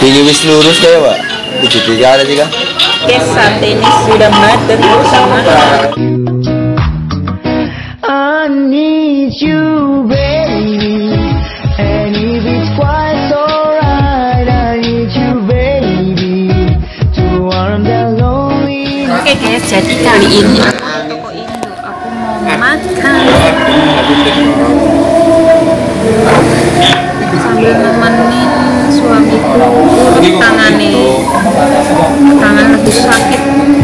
Ini wis lurus kayak Pak. 73 ada sih kan? Oke, saat ini sudah matang bersama. I need you, baby, and if it's quite alright, I need you, baby, to warm the lonely. Oke guys, jadi kali ini aku ke toko Indo, aku mau makan sambil nemenin suamiku urut tangannya. Tangan lagi sakit.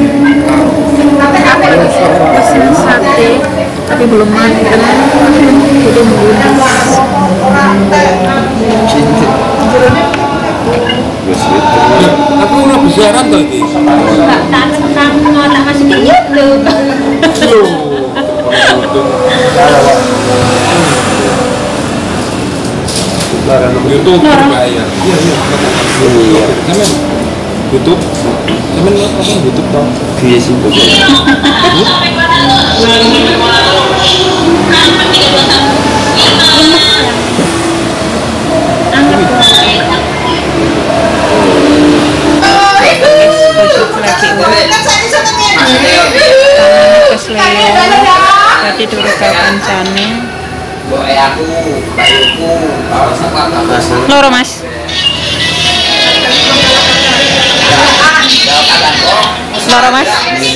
Aku pesen sate tapi belum matang, belum lunas. Aku udah bersiaran tuh ini. Kamu mau tak masukin YouTube? YouTube bayar. Iya. Sama YouTube. Sama apa YouTube dong? Iya sih. Tadi dulu kancane. Loro Mas. Loro Mas.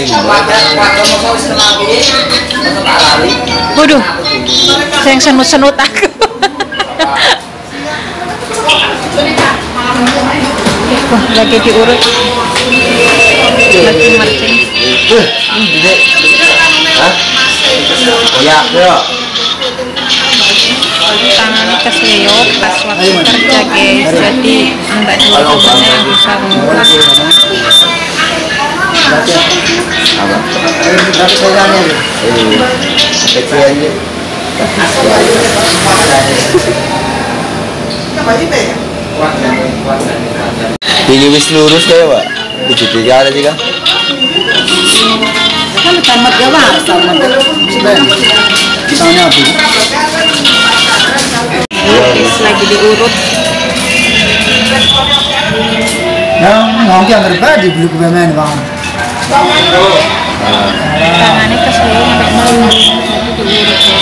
Waduh, saya senut-senut aku. Wah, lagi diurut. Lagi marching. Hah? Ya, ya. Tangannya kesleo pas waktu kerja guys, jadi enggak dua temennya yang bisa ngurus. Apa? Kecil aja. Ini wis lurus kayak Pak. 73 ada sih kan? Kan tamat ya Pak, tamat. Misalnya apa? Guys, lagi diurut. Yang ngomong yang terbadi beli kebemen Bang. Tangannya kesleo sampai melindung, jadi diurut ya.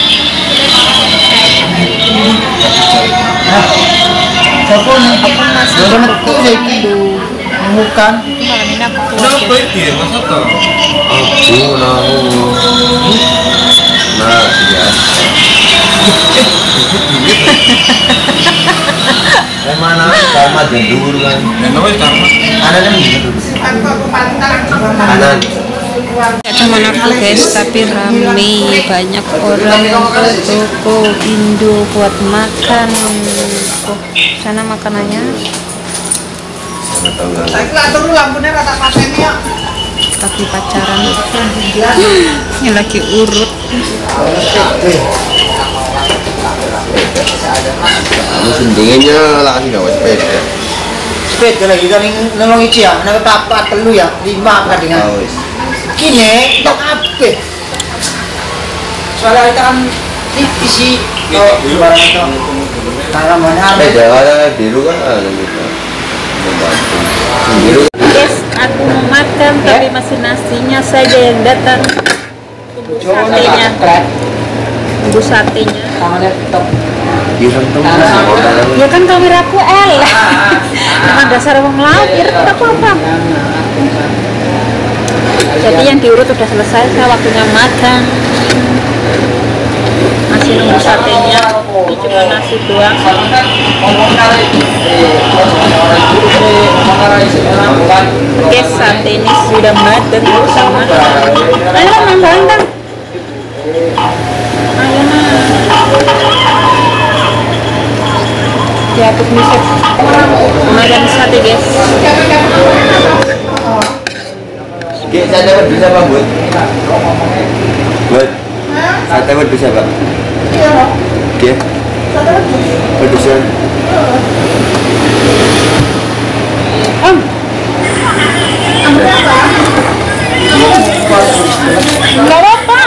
Siapa nih? Aku masih Belum toko itu saya Indo. bukan. Malam ini aku Kenapa keluar. itu ya? Masa tuh? Aku nahu. Nah, ya. Mana karma jendur kan? Kenapa karma? Ada yang gitu. Kanan. Gak cuma aku guys, tapi rame banyak orang yang ke toko Indo buat makan. Oh, sana makanannya. Lagi pacaran. Ini lagi urut. Musim dinginnya lah sih nggak sepeda. Sepeda lagi kan nolong itu ya, nak apa telu ya, 5 kan dengan. Kini tak apa. Soalnya kita kan tipis sih. Oh, barang itu. Kalau mana? Sepeda ada biru kan ada gitu. Biru. Guys, aku mau makan tapi masih nasinya saja yang datang. Tunggu satenya. Tunggu satenya. Ya kan kameraku elek. Memang dasar wong laut, irit aku apa? Jadi yang diurut udah selesai, saya waktunya makan. Masih nunggu satenya. Ini cuma nasi doang. Oke, sate ini sudah matang bersama. Ayo nambah. Ayo dihapus misek. Makan sate guys. Oke, sate wedus apa buat? Buat sate wedus apa? Oke. Wedusnya. Enggak apa-apa.